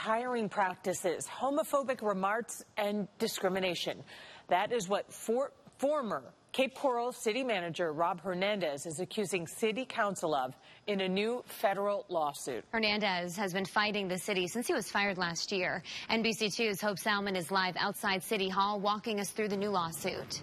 hiring practices, homophobic remarks, and discrimination. That is what former Cape Coral City Manager Rob Hernandez is accusing City Council of in a new federal lawsuit. Hernandez has been fighting the city since he was fired last year. NBC2's Hope Salmon is live outside City Hall walking us through the new lawsuit.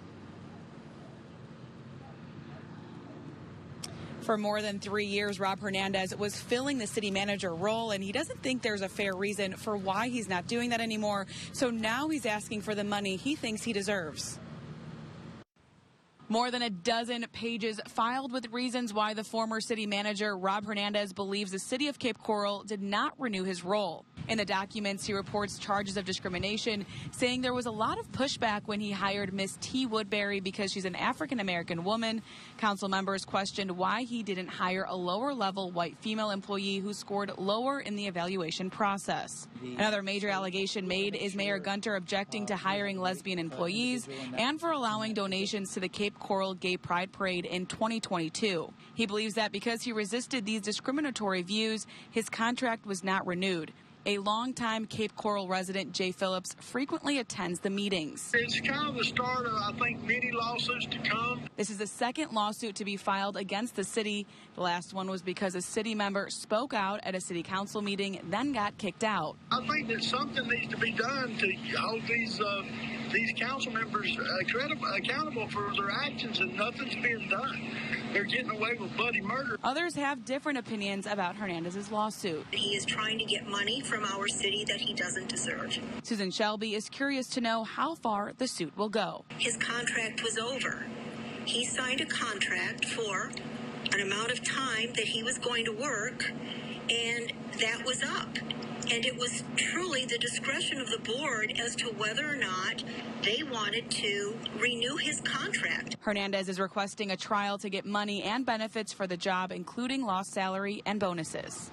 For more than 3 years, Rob Hernandez was filling the city manager role, and he doesn't think there's a fair reason for why he's not doing that anymore. So now he's asking for the money he thinks he deserves. More than a dozen pages filed with reasons why the former city manager, Rob Hernandez, believes the city of Cape Coral did not renew his role. In the documents, he reports charges of discrimination, saying there was a lot of pushback when he hired Miss T. Woodbury because she's an African-American woman. Council members questioned why he didn't hire a lower-level white female employee who scored lower in the evaluation process. Another major allegation made is Mayor Gunter objecting to hiring lesbian employees and for allowing donations to the Cape Coral Gay Pride Parade in 2022. He believes that because he resisted these discriminatory views, his contract was not renewed. A longtime Cape Coral resident, Jay Phillips, frequently attends the meetings. It's kind of the start of, I think, many lawsuits to come. This is the second lawsuit to be filed against the city. The last one was because a city member spoke out at a city council meeting, then got kicked out. I think that something needs to be done to hold these council members accountable for their actions, and nothing's being done. They're getting away with bloody murder. Others have different opinions about Hernandez's lawsuit. He is trying to get money from our city that he doesn't deserve. Susan Shelby is curious to know how far the suit will go. His contract was over. He signed a contract for an amount of time that he was going to work, and that was up. And it was truly the discretion of the board as to whether or not they wanted to renew his contract. Hernandez is requesting a trial to get money and benefits for the job, including lost salary and bonuses.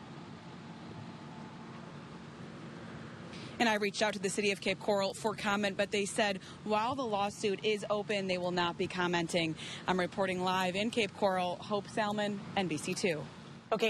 And I reached out to the city of Cape Coral for comment, but they said while the lawsuit is open, they will not be commenting. I'm reporting live in Cape Coral. Hope Salmon, NBC2.